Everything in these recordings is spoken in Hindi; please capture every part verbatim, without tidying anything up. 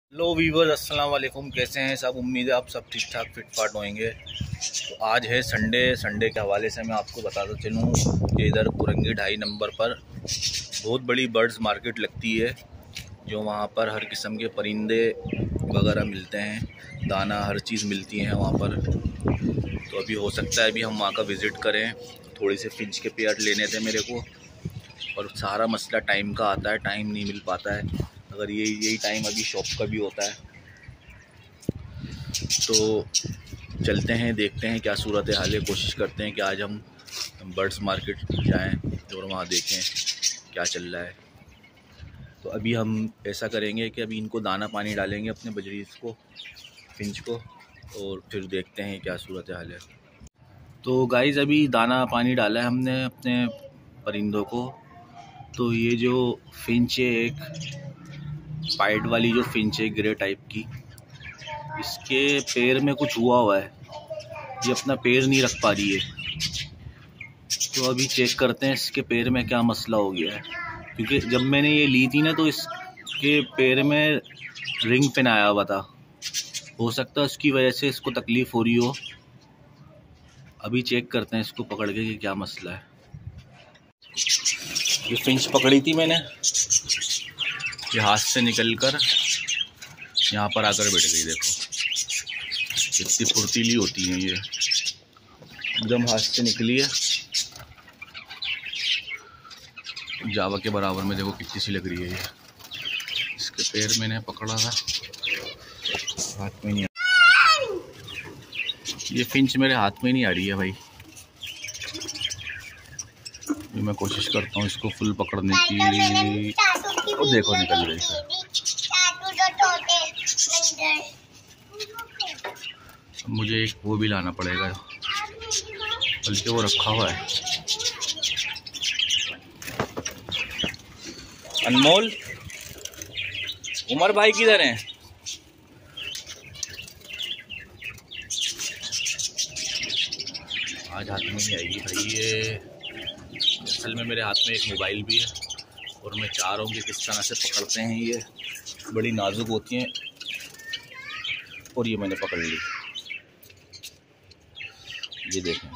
हेलो वीवर्स, अस्सलाम वालेकुम। कैसे हैं सब? उम्मीद है आप सब ठीक ठाक फिट फाट होंगे। तो आज है संडे। संडे के हवाले से मैं आपको बताता चलूँ कि इधर कुरंगी ढाई नंबर पर बहुत बड़ी बर्ड्स मार्केट लगती है, जो वहाँ पर हर किस्म के परिंदे वगैरह मिलते हैं, दाना हर चीज़ मिलती है वहाँ पर। तो अभी हो सकता है अभी हम वहाँ का विज़िट करें। थोड़ी से फिंच के पेयर लेने थे मेरे को, और सारा मसला टाइम का आता है, टाइम नहीं मिल पाता है। अगर ये यही टाइम अभी शॉप का भी होता है। तो चलते हैं, देखते हैं क्या सूरत हाल है। कोशिश करते हैं कि आज हम बर्ड्स मार्केट जाएं और वहाँ देखें क्या चल रहा है। तो अभी हम ऐसा करेंगे कि अभी इनको दाना पानी डालेंगे अपने बजरीज को, फिंच को, और फिर देखते हैं क्या सूरत हाल है। तो गाइज़ अभी दाना पानी डाला है हमने अपने परिंदों को। तो ये जो फिंच है, एक पाइड वाली जो फिंच है ग्रे टाइप की, इसके पैर में कुछ हुआ हुआ है, ये अपना पैर नहीं रख पा रही है। तो अभी चेक करते हैं इसके पैर में क्या मसला हो गया है, क्योंकि जब मैंने ये ली थी ना तो इसके पैर में रिंग पहनाया हुआ था। हो सकता है उसकी वजह से इसको तकलीफ़ हो रही हो। अभी चेक करते हैं इसको पकड़ के कि क्या मसला है। ये फिंच पकड़ी थी मैंने, ये हाथ से निकल कर यहाँ पर आकर बैठ गई। देखो कितनी फुर्तीली होती है ये, एकदम हाथ से निकली है, जावा के बराबर में। देखो कितनी सी लग रही है ये। इसके पैर मैंने पकड़ा था, हाथ में नहीं आ। ये फिंच मेरे हाथ में नहीं आ रही है भाई। ये मैं कोशिश करता हूँ इसको फुल पकड़ने की। और देखो निकल गई है। मुझे एक वो भी लाना पड़ेगा, बल्कि वो रखा हुआ है। अनमोल, उमर भाई किधर हैं? आज हाथ में नहीं आएगी भाई ये। असल में मेरे हाथ में एक मोबाइल भी है, और मैं चाह रहा हूँ कि किस तरह से पकड़ते हैं। ये बड़ी नाजुक होती हैं, और ये मैंने पकड़ ली। ये देखें,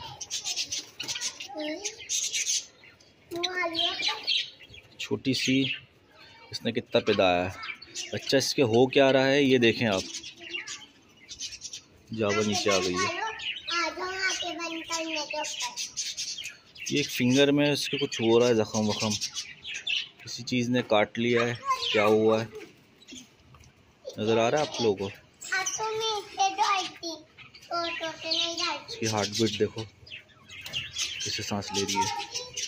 छोटी सी, इसने कितना पैदाया है। अच्छा, इसके हो क्या रहा है ये देखें आप। जावा नीचे आ गई है। ये एक फिंगर में इसके कुछ हो रहा है, जख्म वख्म, किसी चीज़ ने काट लिया है, क्या हुआ है नज़र आ रहा है आप लोगों को? इसकी हार्ट बीट देखो, कैसे सांस ले रही है।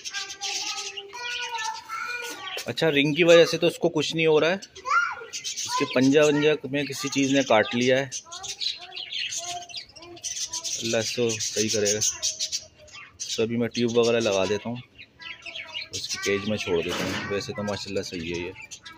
अच्छा, रिंग की वजह से तो इसको कुछ नहीं हो रहा है, इसके पंजा वंजा में किसी चीज़ ने काट लिया है। अल्लाह इसको सही करेगा। तो अभी मैं ट्यूब वगैरह लगा देता हूँ, उसकी केज में छोड़ देता हूँ। वैसे तो माशाल्लाह सही है ये।